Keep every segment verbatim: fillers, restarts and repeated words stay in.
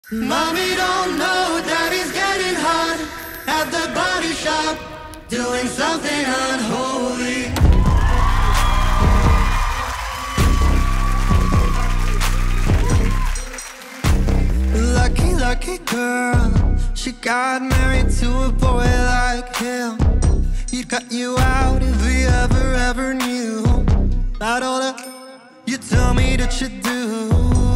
Mommy don't know Daddy's getting hot at the body shop, doing something unholy. Lucky, lucky girl, she got married to a boy like him. He'd cut you out if he ever, ever knew about all that you tell me that you do.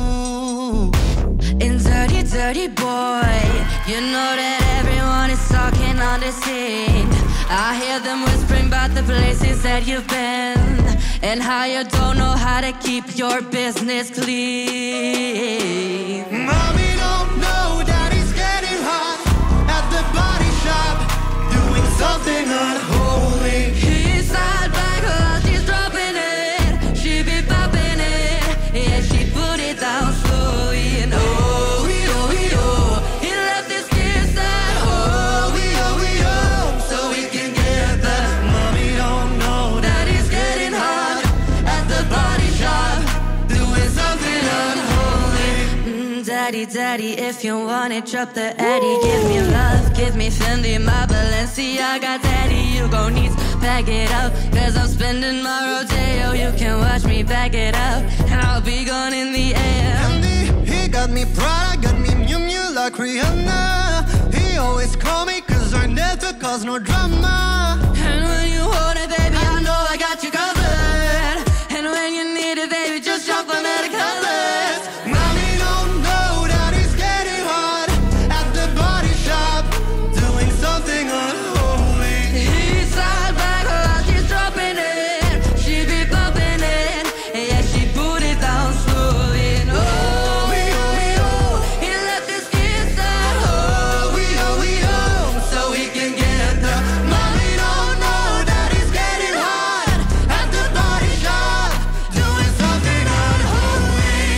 And dirty, dirty boy, you know that everyone is talking on the scene. I hear them whispering about the places that you've been, and how you don't know how to keep your business clean. Mommy don't know Daddy's getting hot at the body shop, doing something unholy. He's side back while she's dropping it. She be popping it, yeah, she put it down slowly. And oh, we oh, we oh, he left his kiss that oh, we oh, we oh, so we can get that. Mommy don't know Daddy's getting hot at the body shop, doing something unholy. mm, Daddy, daddy, if you want it, drop the addy. Give me love, give me Fendi, my Balenciaga. Daddy, you gon' need to back it up, cause I'm spending my rodeo. You can watch me back it up, and I'll be gone in the air. Andy, he got me Prada, got me Miu Miu like Rihanna. He always call me cause I never cause no drama. And when you hold it, baby, I know I got you covered. And when you need it, baby, just jump on the colors. Mommy don't know Daddy's getting hot at the body shop, doing something unholy. He's side back while she's dropping it. She be bumping it, yeah, she put it down slowly. And oh, we oh, we oh, he left his kiss that oh, we oh, we oh, so we can get the. Mommy don't know Daddy's getting hot at the body shop, doing something unholy.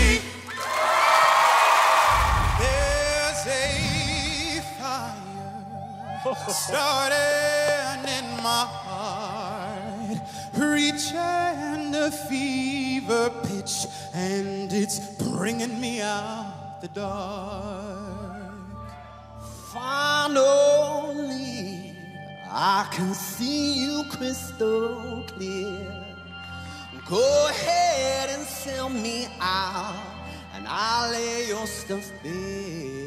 There's a fire starting in my heart, reaching a fever pitch, and it's bringing me out the dark. Finally, I can see you crystal clear. Go ahead and sell me out, and I'll lay your stuff bare.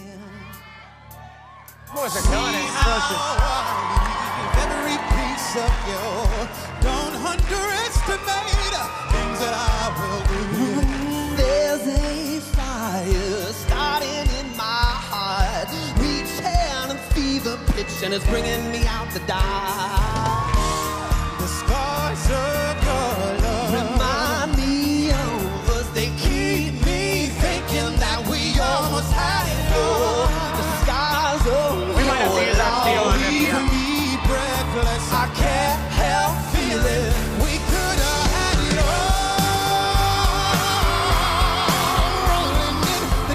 Boys are killing it. Every piece of you, don't underestimate things that I will do. There's a fire starting in my heart, reaching a fever pitch, and it's bringing me out the dark. The scars of your love remind me of us. They keep me thinking that we almost had it all. The scars of We might have to use that steel on this, yeah. breathless. I can't help feeling we could have had it all. Rolling in the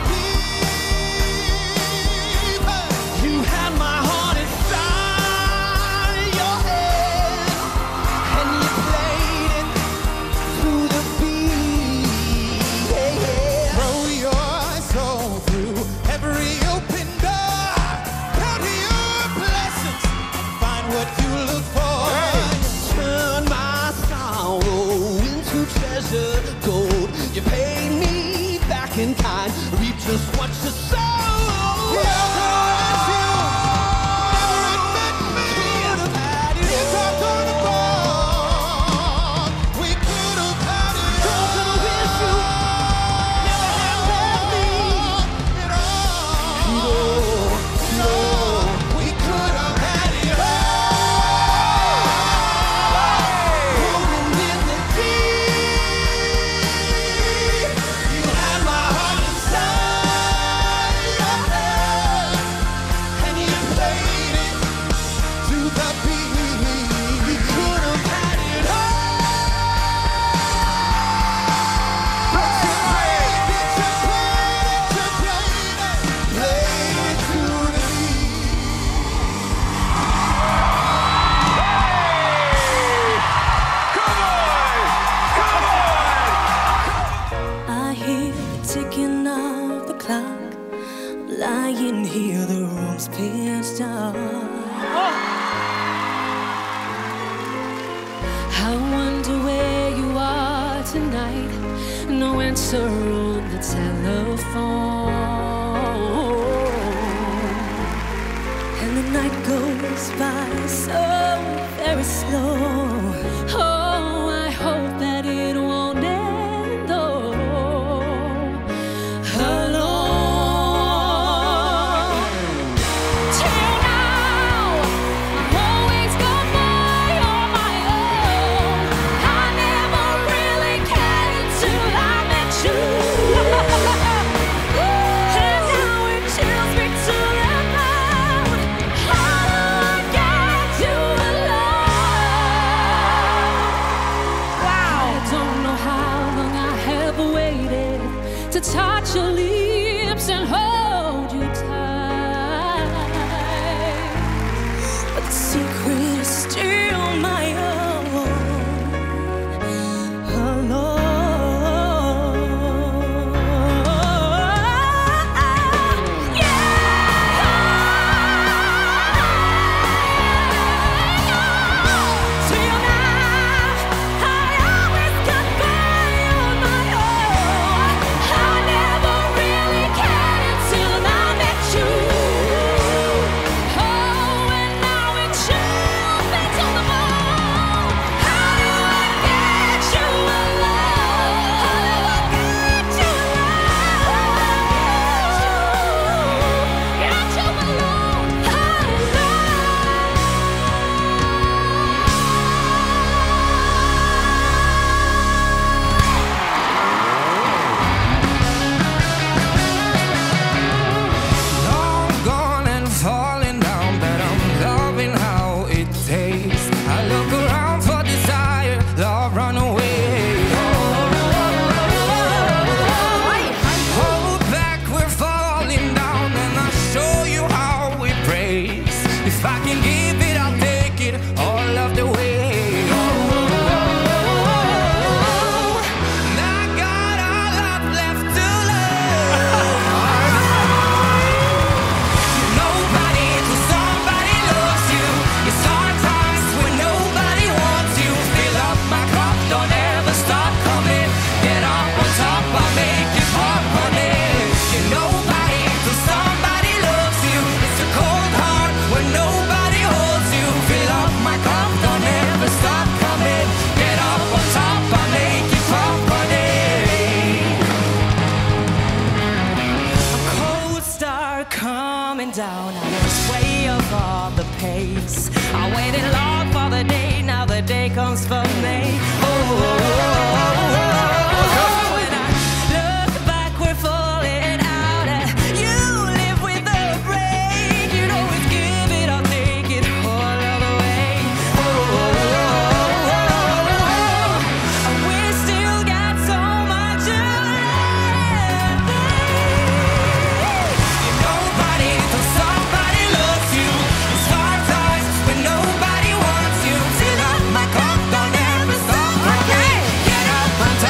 deep. You had my heart inside your head, and you played it to the beat. Yeah, yeah. Throw your soul through every open door. Count your blessings, find what you look for. Turn my sorrow into treasure gold. You paid me back in kind, reap just what you sow. Never let you, never admit me. It's our turn to fall. We could have had it all. Don't wish you never had me at all. No, no, we could have had it all. Rolling in the deep. You had my heart inside. lying here, the room's pitch dark. I wonder where you are tonight. No answer on the telephone, and the night goes by so very slow. Oh, I hope that it won't end though. Alone till now, I've always gone by on my own. I never really cared until I met you. And now it chills me to the bone. How do I get you alone? Wow. I don't know how long I have waited to touch your lips and hold you tight, but the secret is still my own. Alone. Till now, I always got by on my own. I never really cared until I met you. Oh, and now it chills me to the bone. How do I get you alone? How do I get you alone? Get you alone. Long gone and falling down, but I'm loving how it tastes. I look around for desire, love run away. Hold back, we're falling down, and I'll show you how we praise. If I can give it, I'll take it all of the way. And I got all I've left to love. Nobody till somebody loves you. It's hard times when nobody wants you. Fill up my cup, don't ever stop coming. Get up on top, I'll make you pop on it. You're nobody till somebody loves you. It's a cold heart when nobody holds you. Fill up my cup, don't ever stop coming. Get up on top, I'll make you pop on it. A cold star coming down, I was way above the pace. I waited long for the day, now the day comes for me. Oh, when I look back, we're falling out. You live with the break, you know it's give it, I'll take it all of the way. Oh, we still got so much to learn. Nobody till somebody loves you. It's hard times when nobody wants you. Fill up my cup, don't ever stop. Okay, get up on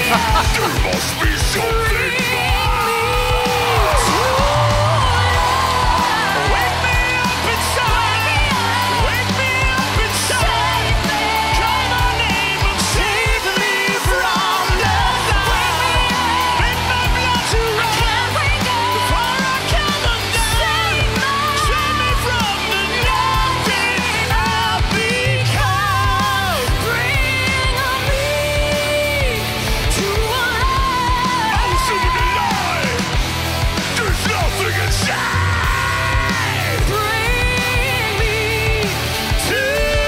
must be something Wake me up inside. Wake me up inside. Call my name and save me from the dark. Make my blood to run before I come undone. Save me from the nothing I've become. Bring on me to a life. I'm soon alive. There's nothing inside. Bring me to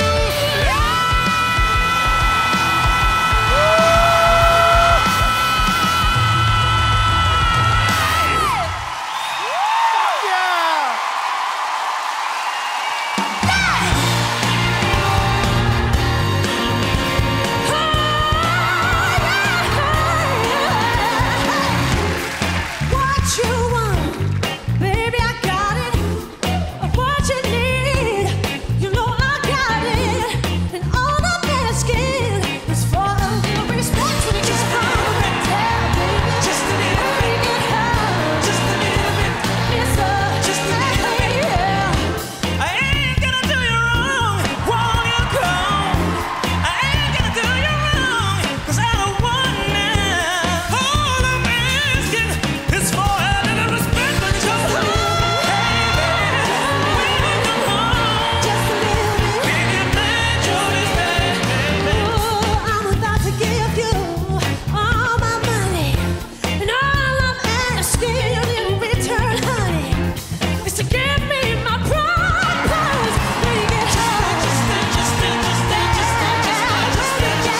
What you want, baby, I got it. What you need, you know I got it. And all I'm asking is for a little respect from you. Just a little bit, yeah, baby. Just a little bit, yeah. Just a little bit, yes, sir. Just a little bit, yeah. I ain't gonna do you wrong, wrong you go. I ain't gonna do you wrong, 'cause I don't want now. All I'm asking is for a little respect from you. Hey, baby, when you come home, Just a little bit. we can make your respect. Oh, I'm about to give you all my money, and all I'm asking in return, honey, is to give me my promise when you get home. Just stay, just stay, just stay, just stay, just stay, just stay, just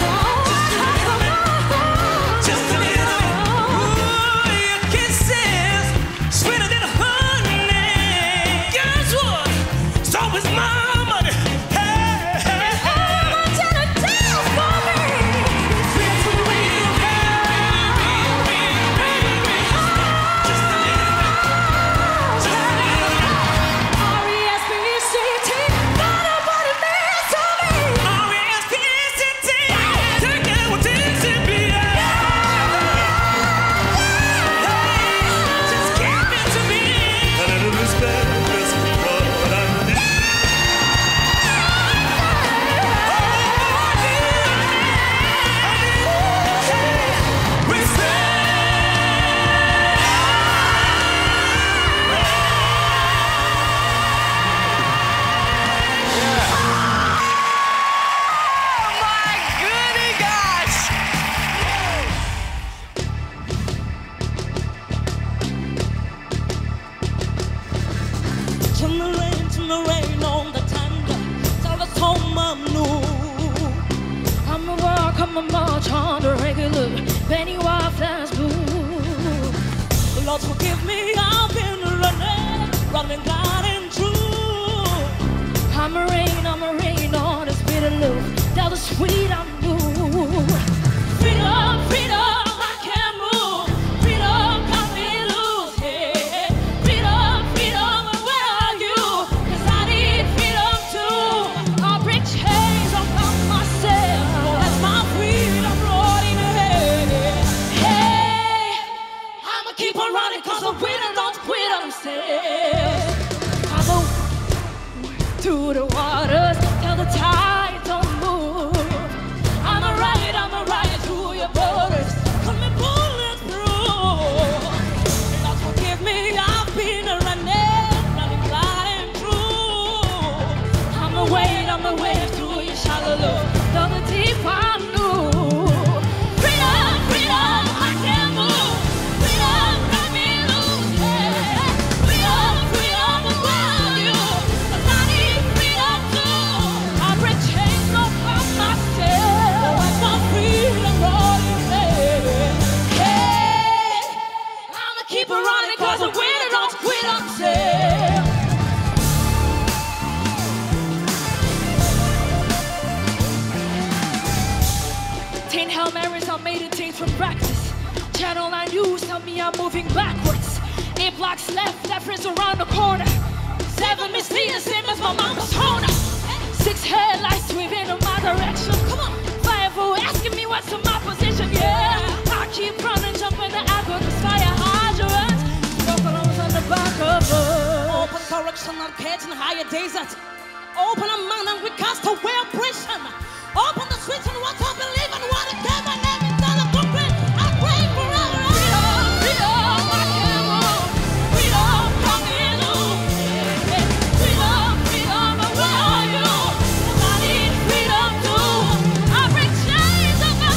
stay. Just a little bit. Ooh, your kisses sweeter than honey. Guess what? So is my money. Hey, hey, hey. Just a little bit. Just a little bit. R E S P E C T. Take it with this and be just give it to me. A little respect is what I need. Oh, I need, I need, respect. Oh my goody gosh! Turn the rain, turn the rain on the tender. Tell us home I'm new. I'm a walk, I'm a march on the regular. Penny wildflowers blue. Lord forgive me, I've been running, running blind and true. I'm a rain, I'm a rain on this bitter love. Tell the sweet I'm new. Freedom, freedom, I can't move. Freedom, got me loose, yeah. Freedom, freedom, where are you? 'Cause I need freedom too. I'll break chains about myself. That's my freedom, Lord, in heaven. Hey, I'ma keep on running 'cause the winner don't quit on himself. I'm a to the waters, tell the tide don't move. I'm a ride, I'm a ride through your borders. Come and pull it through. Lord forgive me, I've been a running, running blind and true. I'm a wade, I'm a wade through your shallow love. Though the deep I knew. Freedom, freedom, I can't move. Freedom, let me loose, yeah. Freedom, freedom, where are you? 'Cause I need freedom too. I break chains off of myself. That's my freedom, Lord, yeah. Hey, I'ma keep it running 'cause the winner don't quit on himself. Ten Hail Marys are made in change from practice. Channel nine News tell me I'm moving backwards. Eight blocks left, that friends around the corner. Seven misdeeds, same as my mama's corner. Six headlights waving in my direction. Come on. Five oh asking me what's in my position, yeah. shall not catch in higher desert. Open among them, we cast away oppression. Open the streets and watch our believe and what a God, my name is not a footprint. I pray forever. Freedom, freedom, I can move. Freedom from the evil. Freedom, freedom, but where are you? I need freedom too. I break chains of my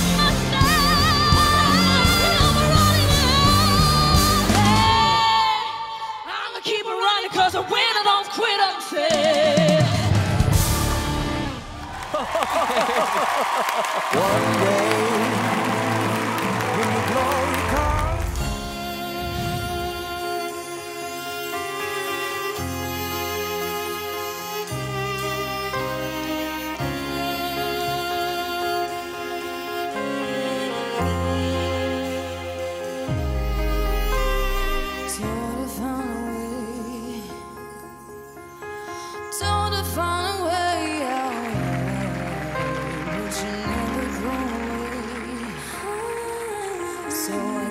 I'ma keep it running cause a winner don't quit, I'm saying. One day, when the glory comes, Told her find a way out, but you never go away. So I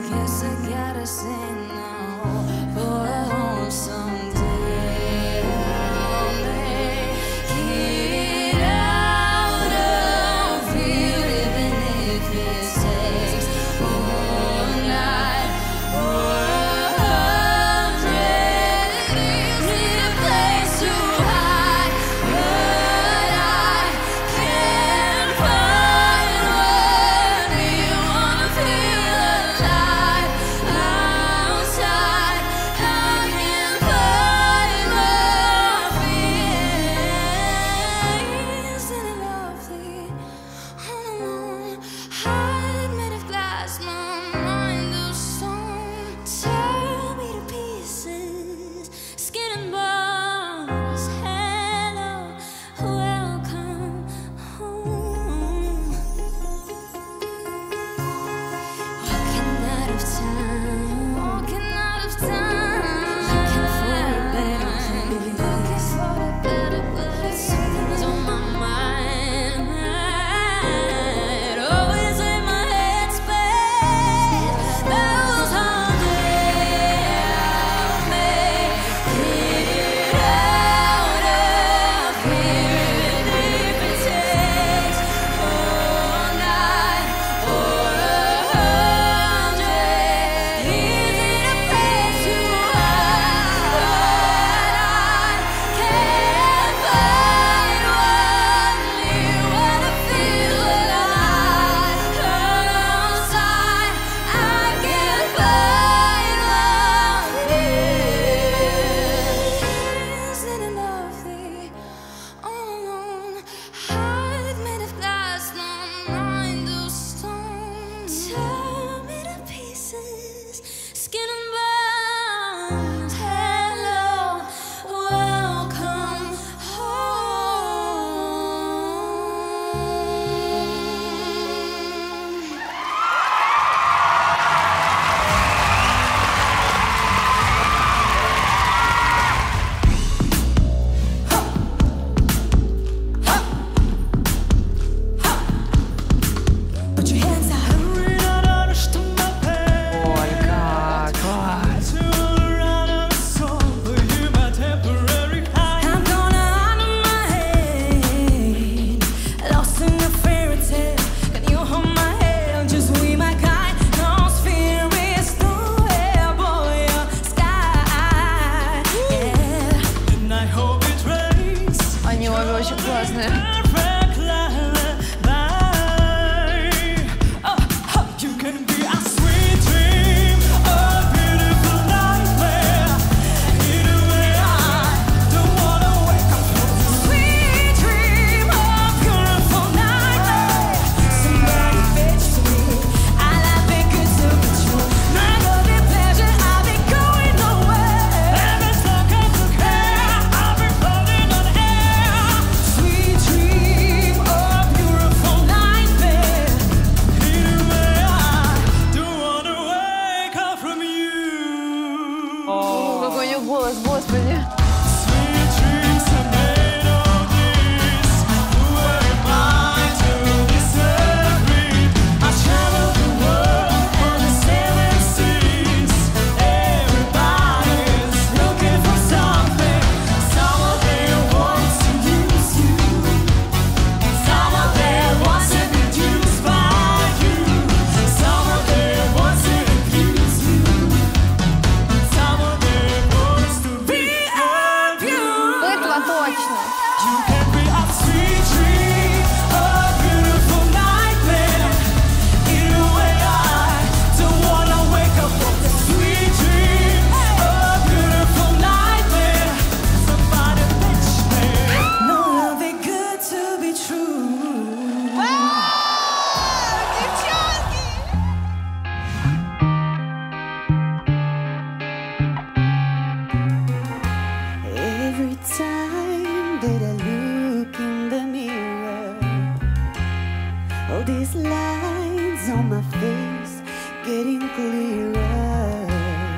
is on my face getting clearer.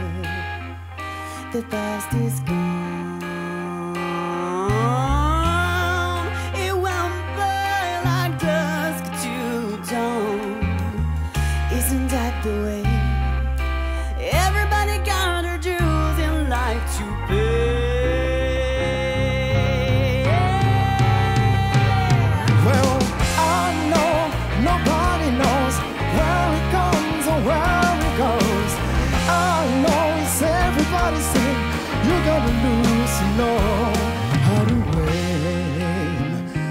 The past is gone. It won't burn like dusk to dawn. Isn't that the way? Everybody got her dues in life to pay. Well, I know nobody knows where it comes or where it goes. I know it's everybody saying you gotta lose to know how to win.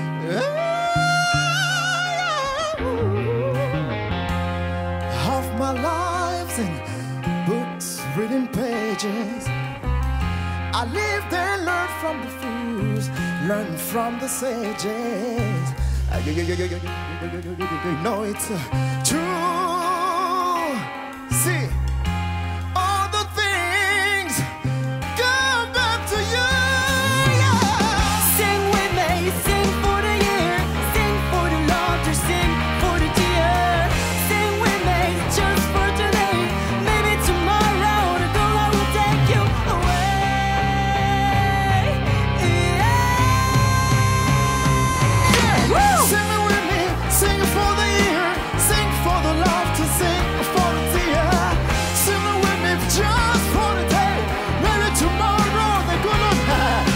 Half my life's in books, reading pages. I lived and learned from the fools, learned from the sages. Uh, you, you, you, you, you, you, you, you, you know it's uh, true. See, all the things come back to you. Yeah. Sing with me, sing for the year, sing for the laughter, sing for the tear. Sing with me just for today, maybe tomorrow the girl will take you away. Yeah. Woo! Sing it with me, sing it for the year, sing for the laughter, sing for the tear. Sing it with me just for the day, maybe tomorrow they're gonna have.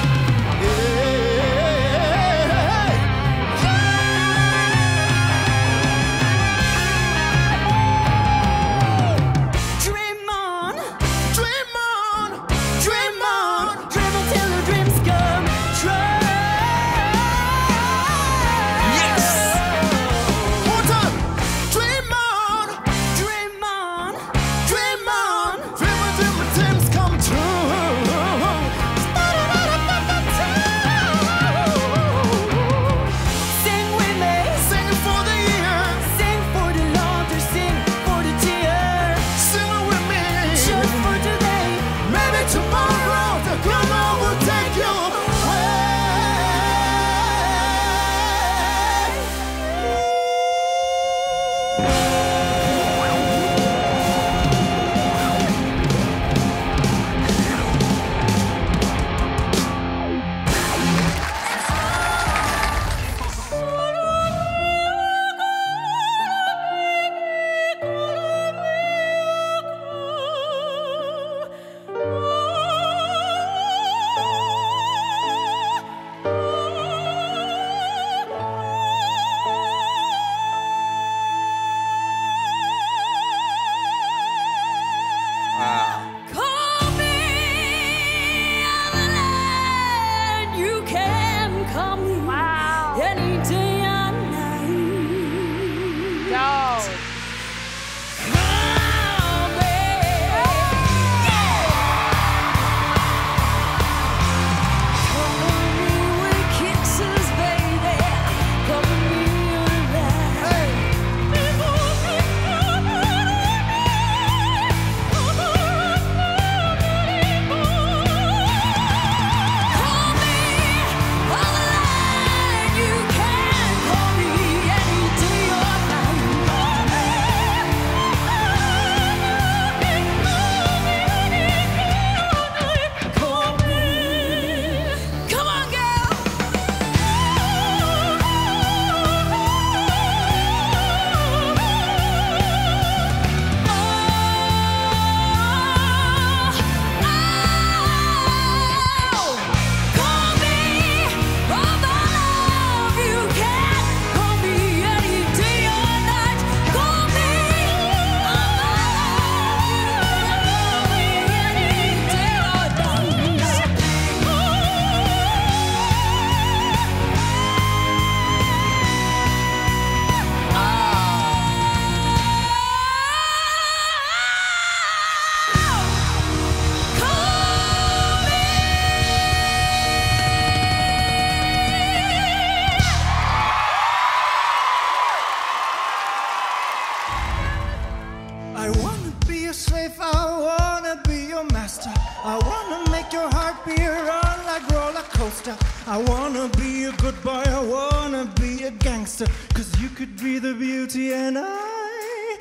Dream on, Dream on, dream on, dream until the dreams come true. yes. One time, dream on, Dream on, dream on, dream until my dreams come true. sing with me, Sing it for the year, sing for the laughter, sing for the tear. sing it with me. Just for today, Maybe tomorrow the grandma will take you call me on the line. You can call me any day or night. Yo. Call me, yeah. Call me with kisses, baby. Call me alive. Call me on the line. You can call me any day or night. Call me. Come on, girl. Call me for the love you can. Call me any day or night. Call me for the love any day or I wanna be your slave, I wanna be your master. I wanna make your heart beat run like roller coaster. I wanna be a good boy, I wanna be a gangster. Cause you could be the beauty and I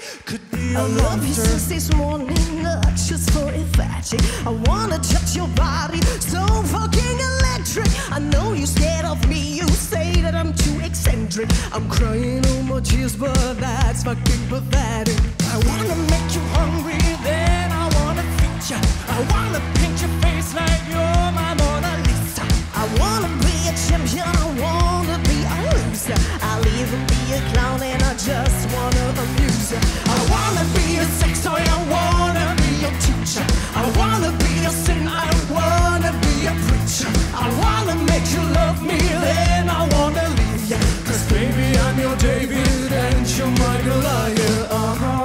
be a I love you monster. since this morning, not just for a fetching. I wanna touch your body, so fucking electric. I know you're scared of me, you say that I'm too eccentric. I'm crying all my tears, but that's fucking pathetic. I wanna make you hungry, then I wanna feed ya. I wanna paint your face like you're my Mona Lisa. I wanna be a champion, I wanna be a loser. I'll even be a clown and I just wanna amuse ya. I wanna be a sex toy, I wanna be your teacher. I wanna be a sin, I wanna be a preacher. I wanna make you love me, then I wanna leave ya. Cause baby I'm your David and you're my Goliath. Uh-huh.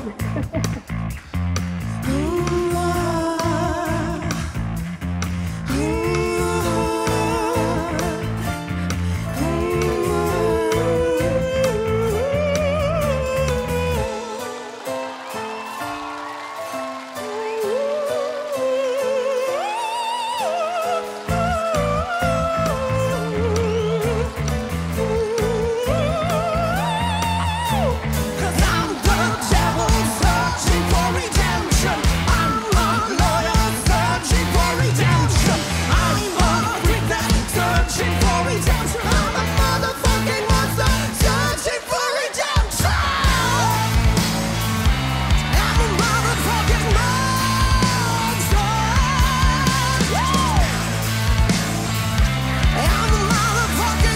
Ooh, ah. Cause I'm the devil searching for redemption. I'm a lawyer searching for redemption. I'm a criminal searching for redemption. I'm a motherfucking monster searching for redemption. I'm a motherfucking monster. I'm a motherfucking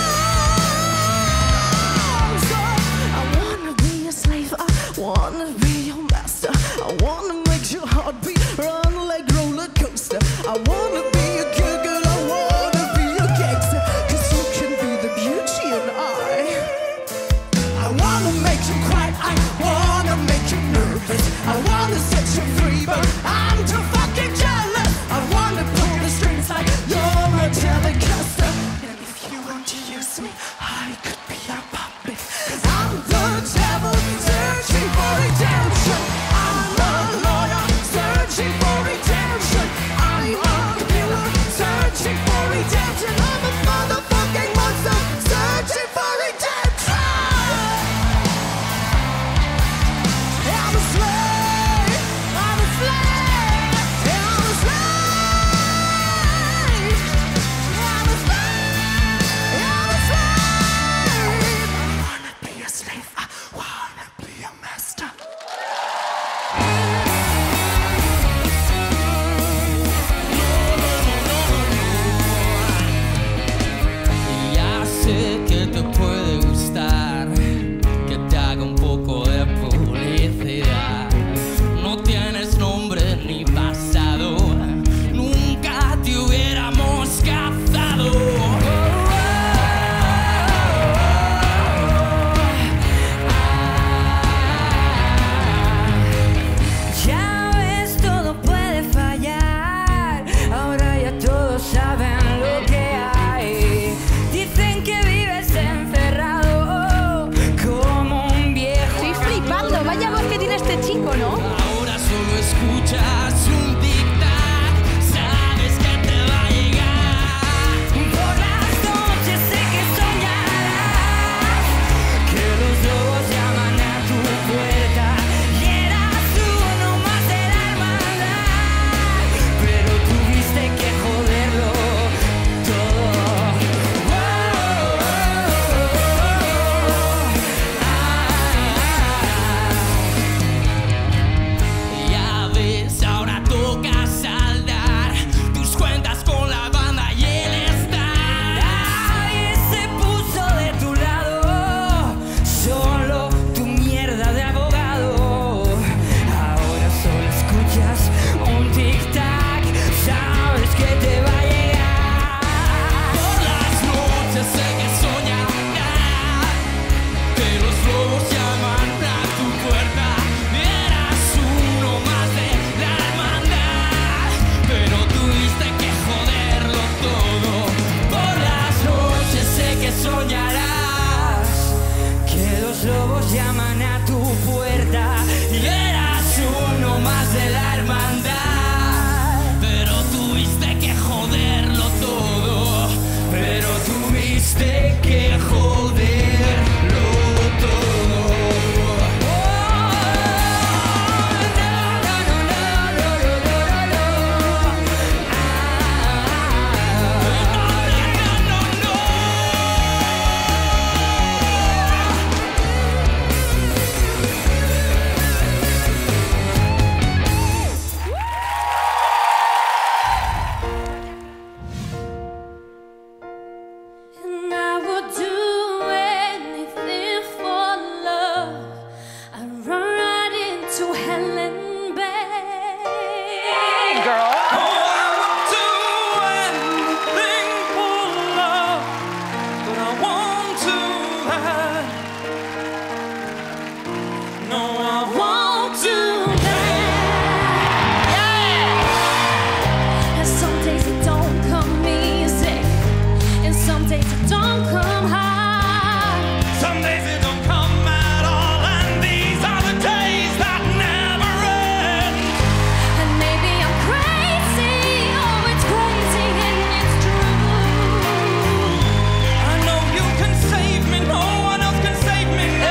monster. I wanna be a slave, I wanna be your master. I wanna make your heartbeat run like roller coaster. I wanna be a good girl, I wanna be a gangster. Cause you can be the beauty and I I wanna make you cry, I wanna make you nervous. I wanna set you free, but I'm too fucking jealous. I wanna pull the strings like you're a telecaster. And if you want to use me, I could be a puppet. Cause I'm the devil searching for redemption. I'm a lawyer searching for redemption. I'm a killer searching for redemption. I'm a motherfucking monster searching for redemption. I'm a slave, I'm a slave, I'm a slave, I'm a slave, I'm a slave. I wanna be a slave, I wanna be a master. Ya sé que te puede gustar que te haga un poco de publicidad. No tienes nombre ni pasado, nunca te hubiéramos cazado. Ya ves, todo puede fallar. Ahora ya todos saben lo que hay. Dicen que vives encerrado como un viejo. Estoy flipando, vaya voz que tiene este chico, ¿no? Ahora solo escuchas un tic-tac, sabes que te va a llegar. Por las noches sé que soñarás que los lobos llaman a tu puerta y eras uno más de la hermandad, pero tuviste que joderlo todo. Ya ves, ahora toca saldar tus cuentas con la banda y el estar. Nadie se puso de tu lado, solo tu mierda de abogado. Ahora solo escuchas un tic-tac, sabes que te va a llegar. Por las noches sé que soñarás que los lobos llaman a tu puerta. Eras uno más de la hermandad, pero tuviste que joderlo todo. Por las noches sé que soñarás que los lobos llaman a tu puerta y eras uno más de la hermandad, Pero tuviste que joderlo todo. pero tuviste que joderlo todo. Oh, hide. No, I want to dance. Yeah. And some days it don't come easy, and some days it don't come high. Some days it don't come at all, and these are the days that never end. And maybe I'm crazy, oh it's crazy and it's true. I know you can save me, no one else can save me now.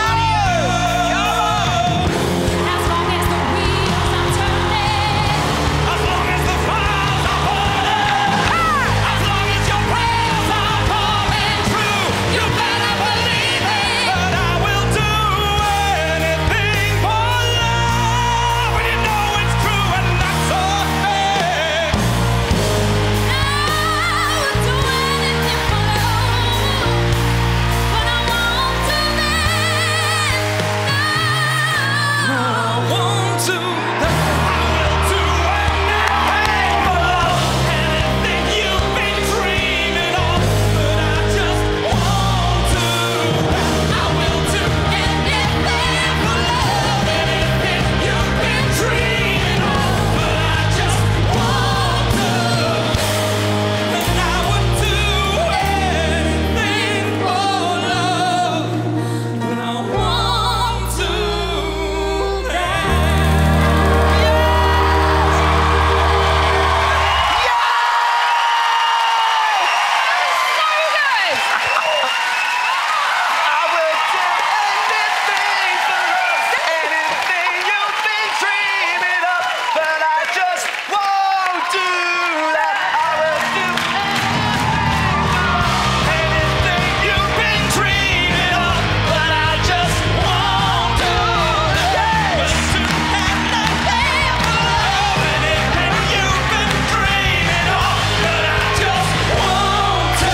As long as the wheels are turning, As long as the fires are burning, as long as your prayers are coming true, you better believe it. But I will do anything for love when you know it's true and not so fake. I would do anything for love, but I won't do No, that. I want to. I will do anything for love, anything you've been dreaming of. But I just want to. I will do anything for love, anything you've been dreaming of. But I just want to. And I would do anything for love, but I want to. I will do anything for love, anything you've been dreaming of, but I just won't do that. I will do anything you've been dreaming of, but I just won't do that. But to anything for love, anything you've been dreaming of, but I just won't do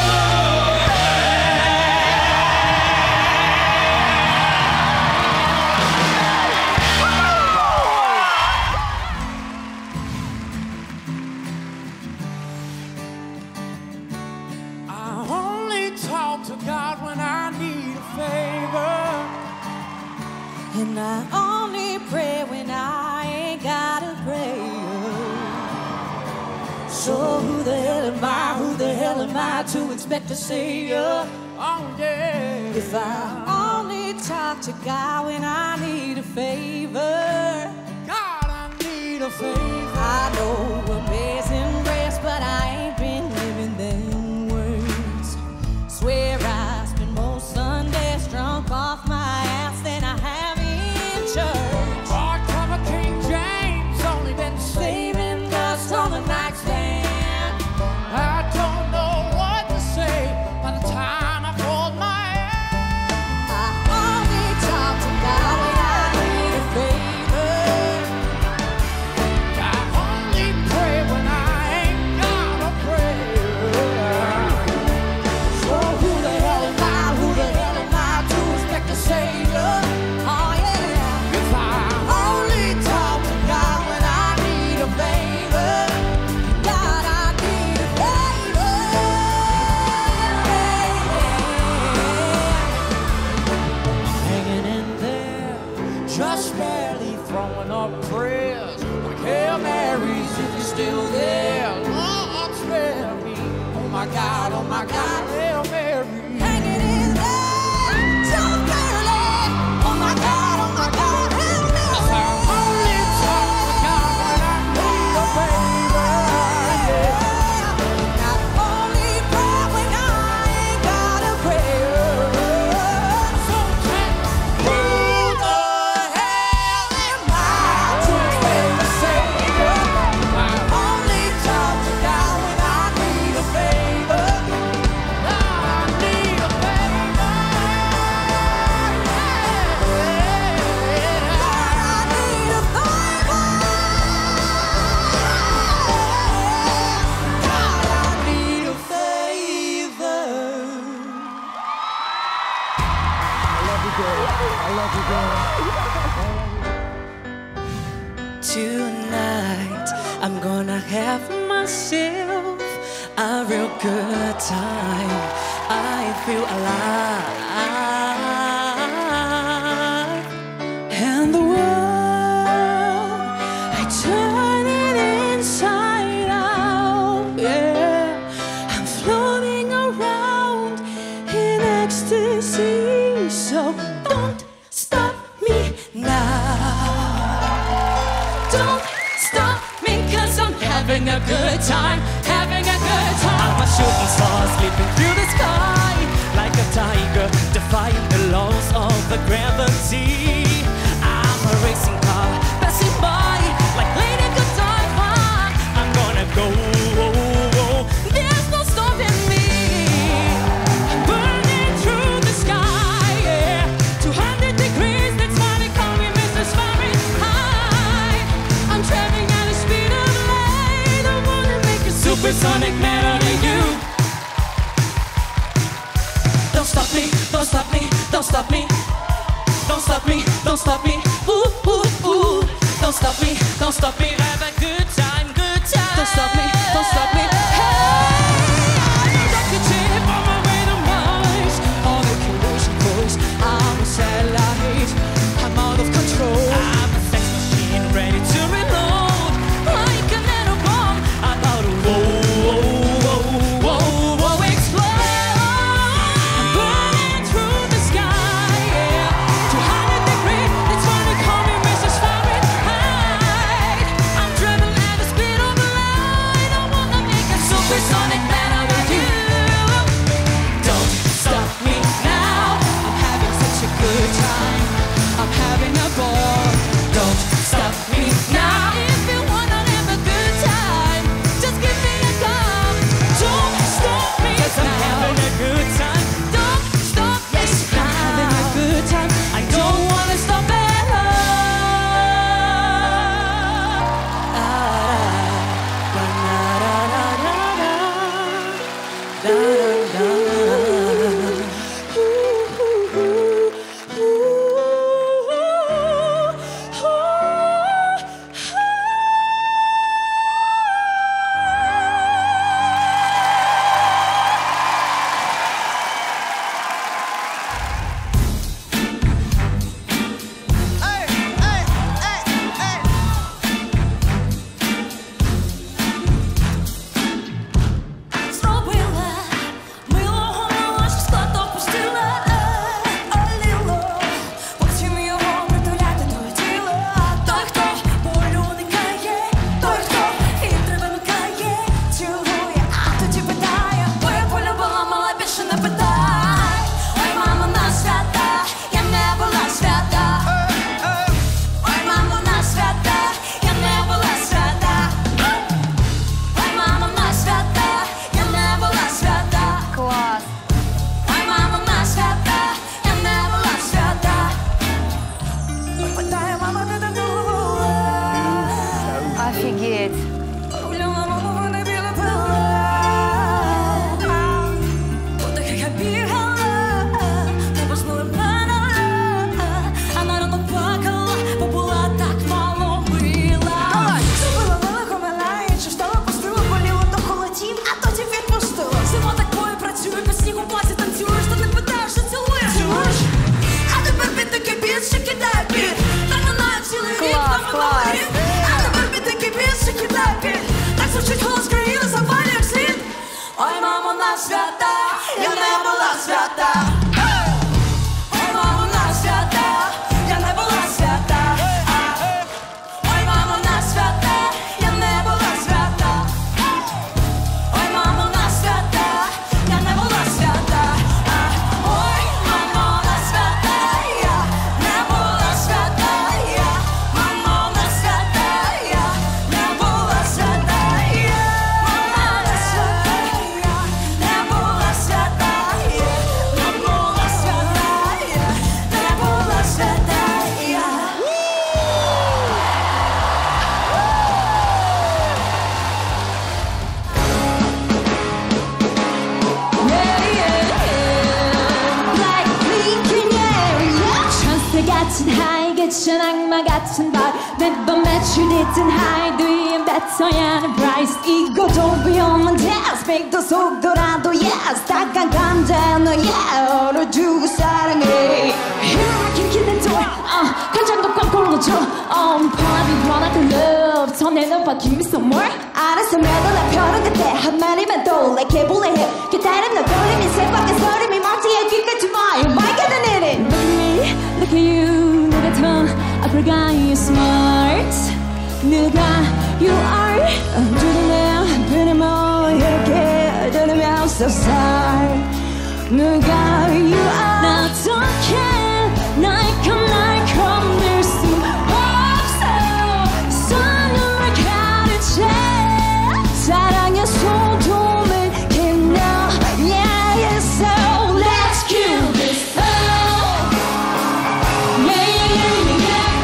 I only talk to God when I need a favor. And I only pray when I ain't got a prayer. So who the hell am I, who the hell am I to expect a savior? Oh yeah. If I only talk to God when I need a favor. God, I need a favor. I know amazing grace, but I ain't been living them words. Swear I spend most Sundays drunk off my ass than I have in church. Hardcover King James, only been Saving dust on the nightstand. I don't know what to say by the time I fold my hands. I only talk to God when I need a favor. I only pray when I ain't got a prayer. So who the hell am I, who the hell am I to expect a savior? Oh yeah. If I Only talk to God when I need a favor. God, I need a favor. hanging in there, just barely throwing up prayers. Like Hail Marys, if you're still there, Lord, spare me. Oh my God, oh my God, Hail Mary. Hanging in there, just barely. Oh my God, oh my God, help me. I only talk to God when I need a favor. Yeah. I only pray when I ain't got a prayer. So take Who the hell am I to expect a savior? my Only talk to God when I need a favor. I need a favor. Tonight, I'm gonna have myself a real good time. I feel alive. ecstasy. So don't stop me now. Don't stop me, cause I'm having a good time, having a good time. I'm a shooting star sleeping through the sky, like a tiger defying the laws of the gravity. I'm a racing car passing by, like Lady Godiva. I'm gonna go, there's no stopping me. Burning through the sky, yeah. two hundred degrees, that's why they call me Mister Fahrenheit. I'm traveling at the speed of light. I wanna make a supersonic melody. You don't stop me, don't stop me, don't stop me. Don't stop me, don't stop me, ooh, ooh, ooh. Don't stop me, don't stop me, have a good time, good time. Don't stop me, don't stop me, hey. I'm a rocket ship on my way to Mars. On a collision course, I'm a satellite. I'm out of control. I'm a sex machine ready to reload. Like an atom bomb, I'm about to whoa, whoa, whoa, whoa, whoa, explode. I'm burning through the sky, yeah. two hundred degrees, that's why they call me Mister Fahrenheit. I'm traveling at the speed of light. I wanna make a supersonic battle with you. Don't stop me now. I'm having such a good time. I'm having a ball. Don't stop me now. If you wanna have a good time, just give me a call. Don't stop me now. 'Cause I'm having a good time. Don't stop me now. I'm having a good time. I don't wanna stop at Зробила, милого малашку склад опустила, оліло, потім його притуляти до тіла. Той, хто болю уникає, той, хто вітри вимикає, цілує, а тоді питає, бо я полюбила, мала, більше не питай. Ой, мама, на свята, я не була свята. Ой, мамо, на свята, я не була свята. Ой, мамо, на свята, я не була свята. Клас. Ой, мамо, на свята, я не була свята. Ой, питає, мама, де ти була? Офігеть. Гуляла, мама, вона біла пила. По таких я бігала, небо знову падала, а на ранок плакала, бо була так мало мила. Зробила велику мене, інше штала, пустила, боліло до холодів, а тоді відпустила. Зима так бою працює, без снігу в плаці танцюєш, та не питаєш, що цілуєш. Цілуєш? А тепер під такий біс, що кидає під. Так минає цілий рік, Клас, так минає клас. рік. А тепер під такий біс, що кидає під. Так звучить голос країни, запалює як слід. Ой, мамо, на свята, я не була свята. Ой, мамо, на свята, я не була свята. Ой, мамо, на свята, я не була свята. Ой, мамо, на свята, я не була свята. Ой, мамо, на свята, я не була свята. Я, мамо, на свята, я не була свята. Я, мамо, на свята, я не була свята. Я, мамо, на свята, я не була свята. Я. 천사 같은 하이 그천 악마 같은 발 매번 매출했던 하이드에 뱉어야 하는 프라이스 이거 don't be on my desk 백도 속도라도 yes 딱한 감자 너야 얼어주고 사랑해 이렇게 기대 door uh, 간장도 꽝꽝 넣어줘 um, party wanna the love 더 내놓아 give me some more 알았어 매달라 펴는 그때 한마디만 떠올래 개볼래 해 기다림 너 걸림이 새벽에 소림이 멀티에 귀까지 뭐 누가 you smart 누가 you are 들으면 들으면 이렇게 들으면 so sorry 누가 you are 나 어떡해 날컴날컴 될 수 없어 손으로 가르쳐 사랑의 소돔을 개나 yeah yeah so let's kill this love yeah yeah yeah yeah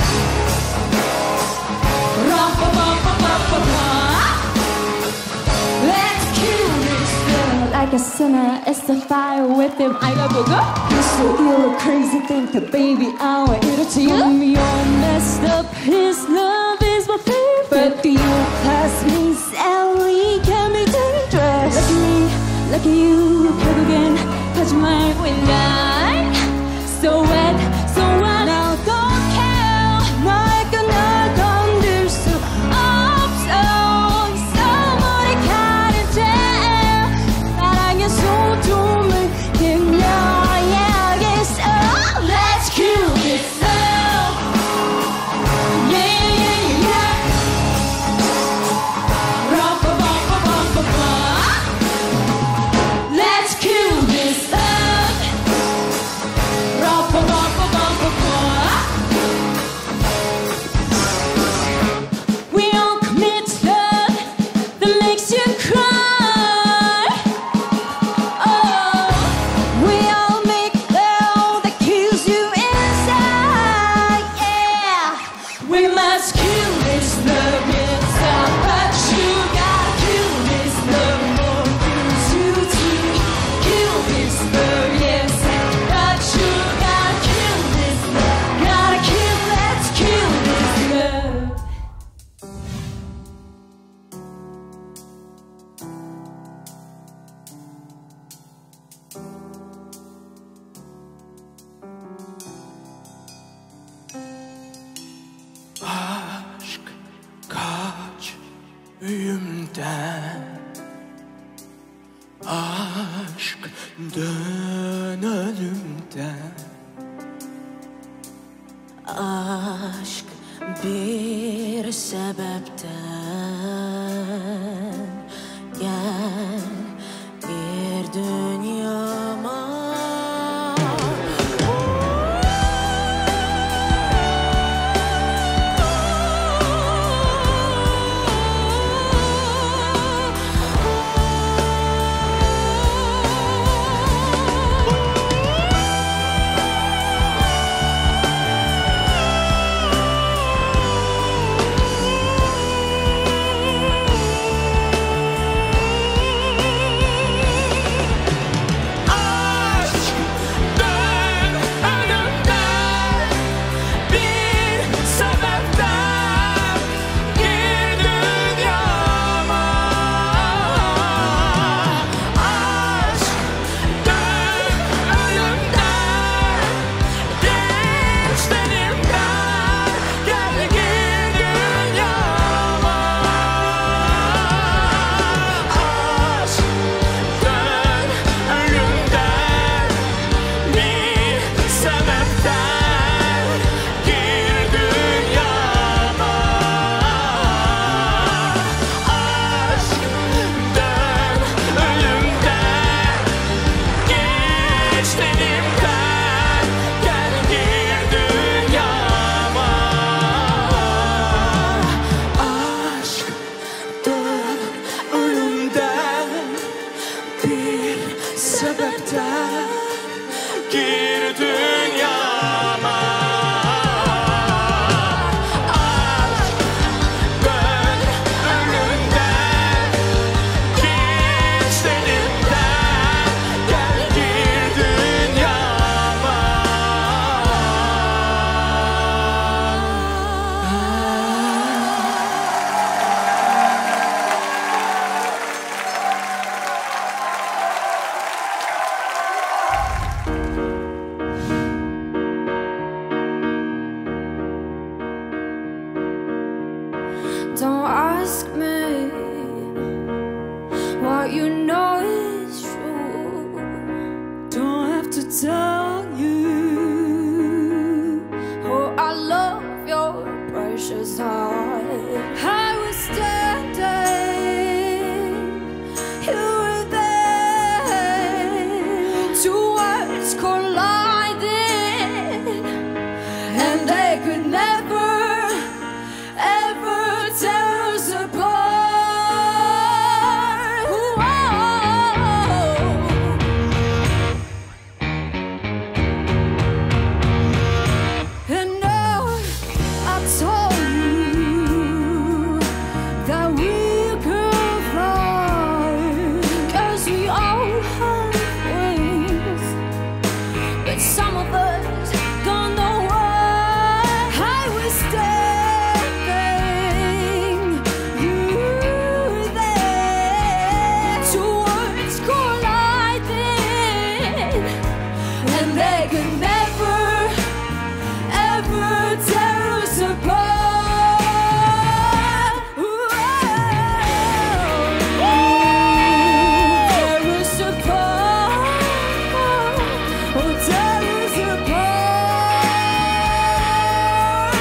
ra-pa-pa-pa-pa-pa-pa let's kill this love like a sinner it's the fire with him I got booger you're so ill crazy think that baby I will eat it to you me all messed up his love is my favorite but you pass me Sally can be dangerous look at me look at you 결국엔 거짓말 when I so wet so wet now don't care 너에게 날 건들 수 없어 someone 가는데 사랑의 소돔을 개며 yeah yes oh let's kill this love yeah yeah yeah ra-pa-pa-pa-pa-pa-pa let's kill this love ra-pa-pa-pa-pa-pa-pa we all commit love that makes you cry oh we all make love that kills you inside yeah we must kill this love inside but you gotta kill this love for you to see kill this love yes but you gotta kill this love gotta kill let's kill this love Aşk kaç büyümden Aşk dön önümden Aşk bir sebepten gel gir dünyama Some of us don't know why I was standing. You were there, two words colliding, and they could never, ever tear us apart. Ooh, tear us apart. Oh, tear us apart.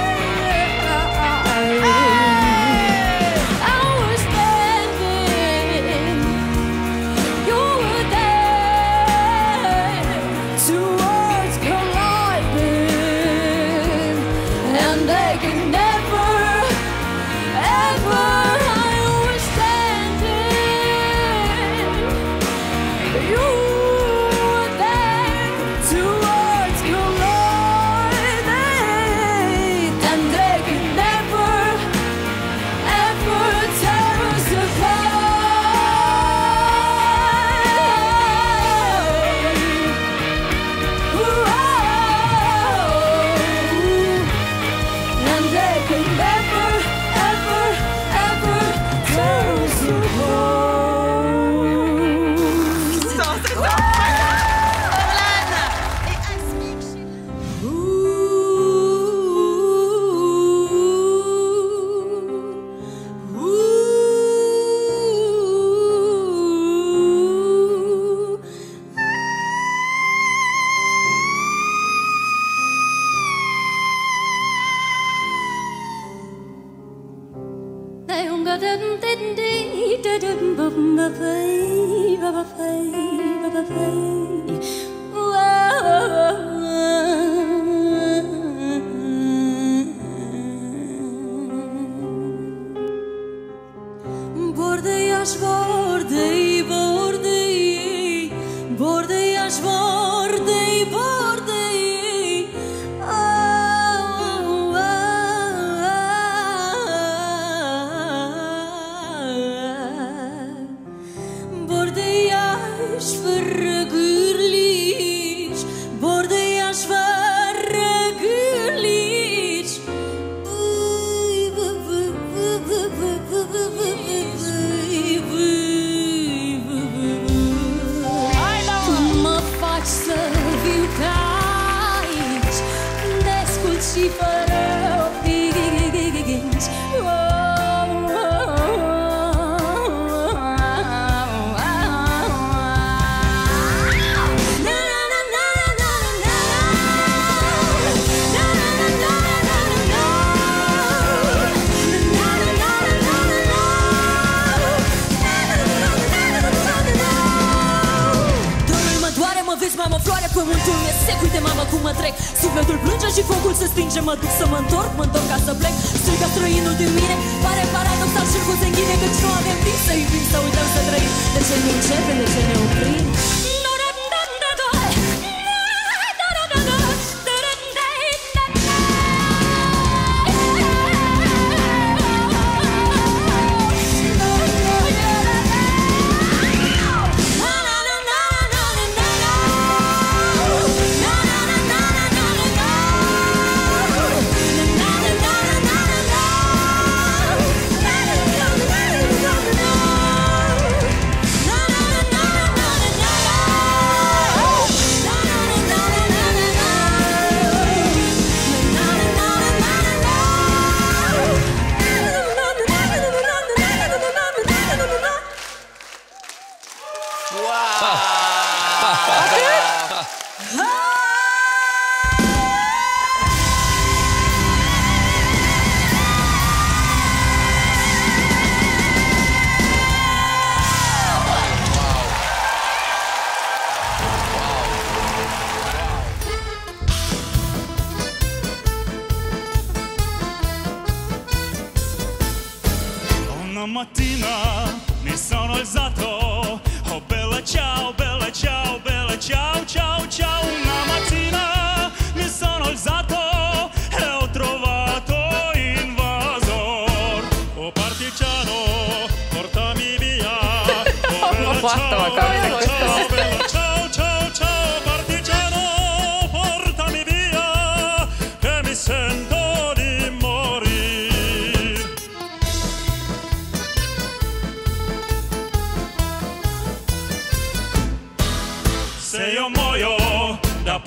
I was standing, you were there, two words colliding, and they could never, ever. I was standing, you were there, two words colliding, and they could never, ever tear us apart. Ooh, and they could never, ever, ever tear us apart. Bordejaš, bordej, bordej, bordejaš, bordej, bordej. Au, bordejaš, vergurliš, bordejaš, vergurliš. Mă faci să viu ca aici, descult și fără opici. Mamă, floare, pământul e sec, uite mamă cum mă trec. Sufletul plânge și focul se stinge. Mă duc să mă întorc, mă întorc ca să plec. Striga străinul din mine, pare paradoxal și cu se închide, căci nu avem timp să iubim, să uităm să trăim. De ce ne începem, de ce ne oprim? Una mattina mi sono alzato, oh bella ciao, bella ciao, bella ciao, ciao, ciao. Una mattina mi sono alzato e ho trovato invasor. Oh partigiano, portami via. Oh bella ciao, bella ciao, bella ciao, ciao, ciao, partigiano.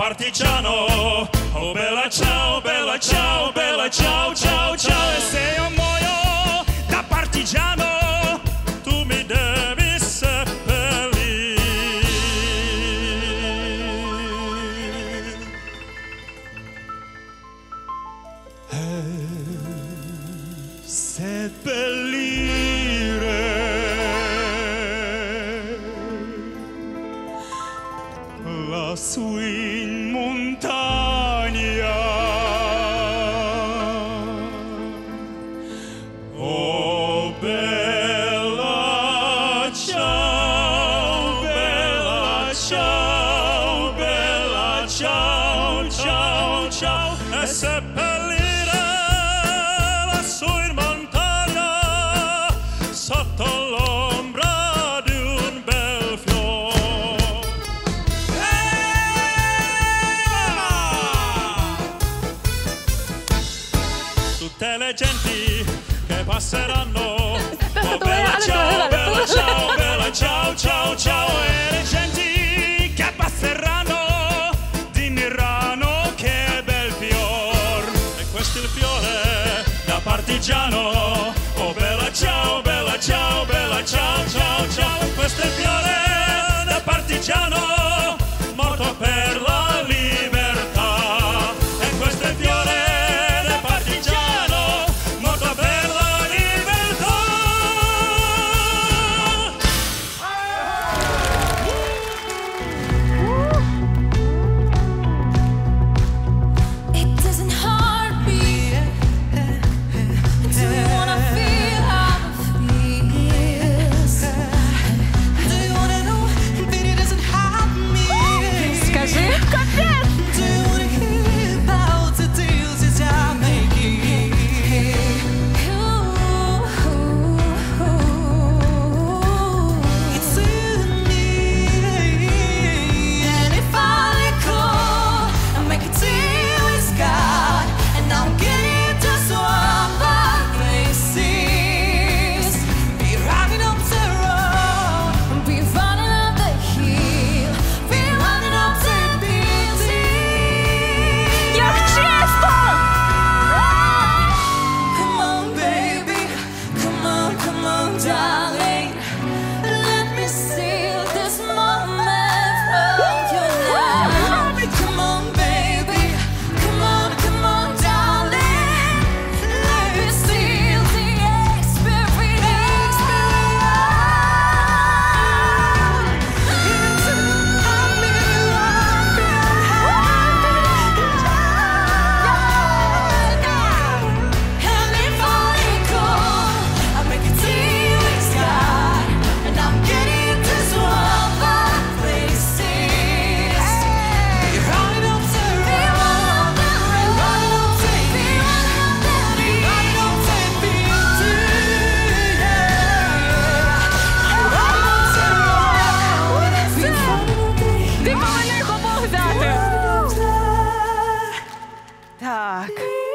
partigiano. Oh bella ciao, bella ciao, bella ciao, ciao, ciao. E se io muoio da partigiano, tu mi devi seppellire. Seppellire lassù in montagna. Oh bella ciao, bella ciao, bella ciao, ciao, ciao. E seppellire lassù in montagna sotto l'ombra di un bel fiore. Tutte le genti che passeranno, oh bella ciao, bella ciao, bella ciao, ciao, ciao. E le genti che passeranno diranno che bel fior. E questo è il fiore da partigiano. Oh bella ciao, bella ciao, bella ciao, ciao, ciao. E questo è il fiore da partigiano, morto per la libertà. E questo è il fiore da partigiano, morto per la libertà. It doesn't hurt me. Do you wanna feel how it feels? Do you wanna know that it doesn't hurt me? Скажи. Do you wanna hear about the deals that I'm making? It's in me. And if I let go and make a deal with God, and I'm getting just what my place is. Be running up the road, be running up the hill, be running up the building. Jak czysto! Come on, baby, come on, come on, darling. Let me steal this moment from your life. Come on, baby, come on, come on, darling. Let me steal the experience. And if I let go, I make a deal with God, and I'm getting this one my place is. Be running up the road, be running up the hill, be running up the building. Be running up the road, be running up the hill. Ти повинен кому взяти. Так.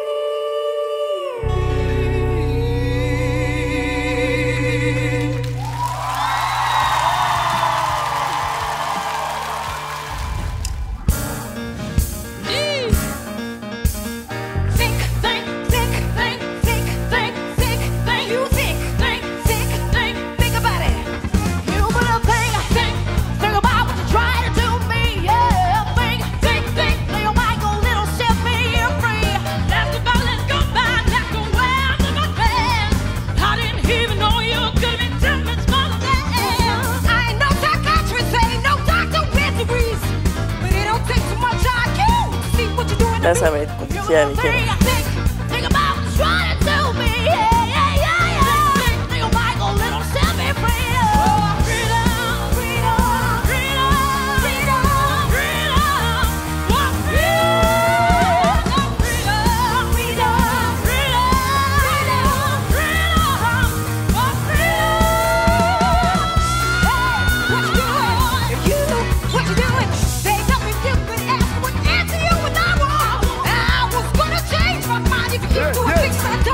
Think, think, think, think, think, think, think, think. You think, think, think, think, think about it. You better think, think, think about what you try to do me. Yeah, think, think, think, think about your little set me free. Let's go, let's go back, let's go where I'm my friends. I didn't even know you could be ten minutes more than that. I ain't no psychiatrist, ain't no doctor with degrees, but it don't take too much I Q to see what you're doing. Là, ça va être compliqué avec elle. Think about what you're trying to do me. Yeah, yeah, yeah, yeah. Think, think about your little set me free. Oh, freedom, freedom, freedom, freedom, freedom. Oh, freedom, freedom, freedom, freedom, freedom, freedom. Oh, freedom. Hey, what you doing? If you know what you're doing, they tell me you could ask what answer you would not want. I was gonna change my mind if you keep doing things like that.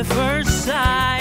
at first sight.